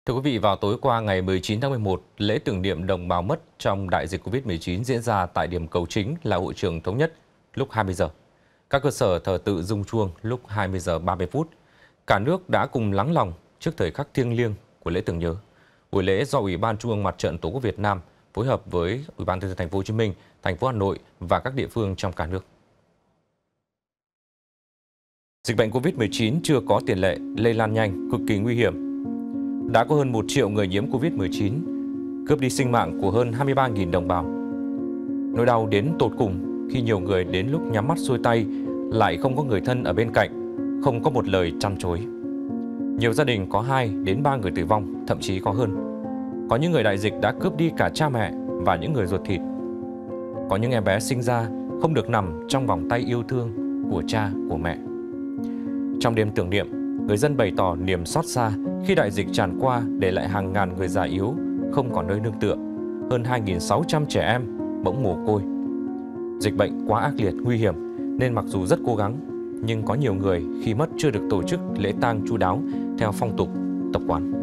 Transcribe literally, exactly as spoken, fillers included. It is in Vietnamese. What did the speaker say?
Thưa quý vị, vào tối qua ngày mười chín tháng mười một, lễ tưởng niệm đồng bào mất trong đại dịch Covid mười chín diễn ra tại điểm cầu chính là hội trường Thống Nhất lúc hai mươi giờ. Các cơ sở thờ tự rung chuông lúc hai mươi giờ ba mươi phút. Cả nước đã cùng lắng lòng trước thời khắc thiêng liêng của lễ tưởng nhớ. Buổi lễ do Ủy ban Trung ương Mặt trận Tổ quốc Việt Nam phối hợp với Ủy ban nhân dân thành phố Hồ Chí Minh, thành phố Hà Nội và các địa phương trong cả nước. Dịch bệnh Covid mười chín chưa có tiền lệ, lây lan nhanh, cực kỳ nguy hiểm. Đã có hơn một triệu người nhiễm Covid mười chín, cướp đi sinh mạng của hơn hai mươi ba nghìn đồng bào. Nỗi đau đến tột cùng khi nhiều người đến lúc nhắm mắt xuôi tay lại không có người thân ở bên cạnh, không có một lời trăn trối. Nhiều gia đình có hai đến ba người tử vong, thậm chí có hơn. Có những người đại dịch đã cướp đi cả cha mẹ và những người ruột thịt. Có những em bé sinh ra không được nằm trong vòng tay yêu thương của cha, của mẹ. Trong đêm tưởng niệm, người dân bày tỏ niềm xót xa khi đại dịch tràn qua để lại hàng ngàn người già yếu không còn nơi nương tựa, hơn hai nghìn sáu trăm trẻ em bỗng mồ côi. Dịch bệnh quá ác liệt, nguy hiểm nên mặc dù rất cố gắng, nhưng có nhiều người khi mất chưa được tổ chức lễ tang chu đáo theo phong tục, tập quán.